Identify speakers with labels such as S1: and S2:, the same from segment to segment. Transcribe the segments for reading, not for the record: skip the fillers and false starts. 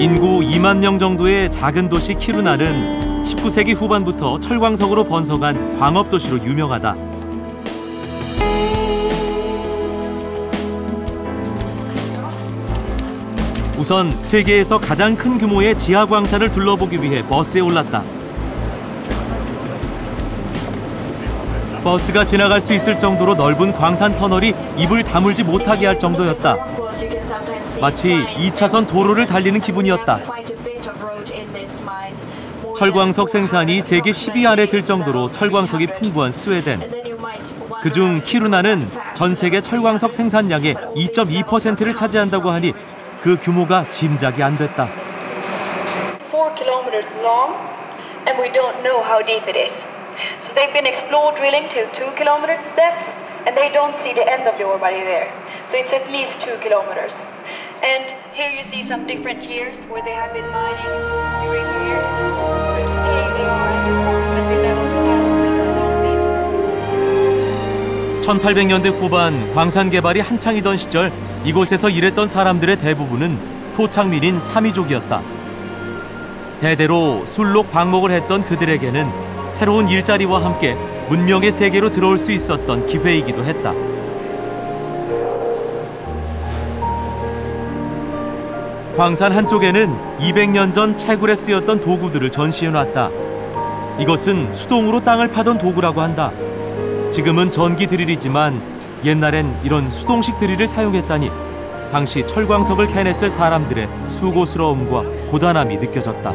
S1: 인구 2만 명 정도의 작은 도시 키루나는 19세기 후반부터 철광석으로 번성한 광업도시로 유명하다. 우선 세계에서 가장 큰 규모의 지하광산을 둘러보기 위해 버스에 올랐다. 버스가 지나갈 수 있을 정도로 넓은 광산 터널이 입을 다물지 못하게 할 정도였다. 마치 2차선 도로를 달리는 기분이었다. 철광석 생산이 세계 10위 안에 들 정도로 철광석이 풍부한 스웨덴. 그중 키루나는 전 세계 철광석 생산량의 2.2%를 차지한다고 하니 그 규모가 짐작이 안 됐다.
S2: 4 kilometers long, and we don't know how deep it is. So they've been explore drilling till 2 kilometers depth, and they don't see the end of the ore body there. So it's at least 2 kilometers. And here you see some different years where they have been mining during the years. So today they are at approximately level 5 along these.
S1: 1800년대 후반 광산 개발이 한창이던 시절 이곳에서 일했던 사람들의 대부분은 토착민인 사미족이었다. 대대로 술록 방목을 했던 그들에게는 새로운 일자리와 함께 문명의 세계로 들어올 수 있었던 기회이기도 했다. 광산 한쪽에는 200년 전 채굴에 쓰였던 도구들을 전시해놨다. 이것은 수동으로 땅을 파던 도구라고 한다. 지금은 전기 드릴이지만 옛날엔 이런 수동식 드릴을 사용했다니 당시 철광석을 캐냈을 사람들의 수고스러움과 고단함이 느껴졌다.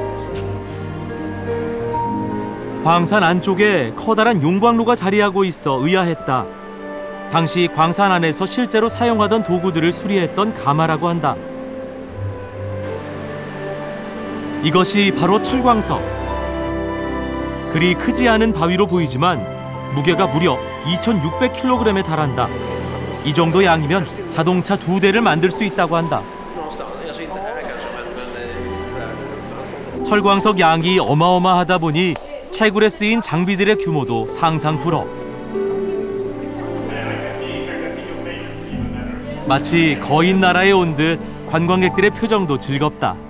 S1: 광산 안쪽에 커다란 용광로가 자리하고 있어 의아했다. 당시 광산 안에서 실제로 사용하던 도구들을 수리했던 가마라고 한다. 이것이 바로 철광석. 그리 크지 않은 바위로 보이지만 무게가 무려 2,600kg에 달한다. 이 정도 양이면 자동차 2대를 만들 수 있다고 한다. 철광석 양이 어마어마하다 보니 채굴에 쓰인 장비들의 규모도 상상 불허. 마치 거인 나라에 온 듯 관광객들의 표정도 즐겁다.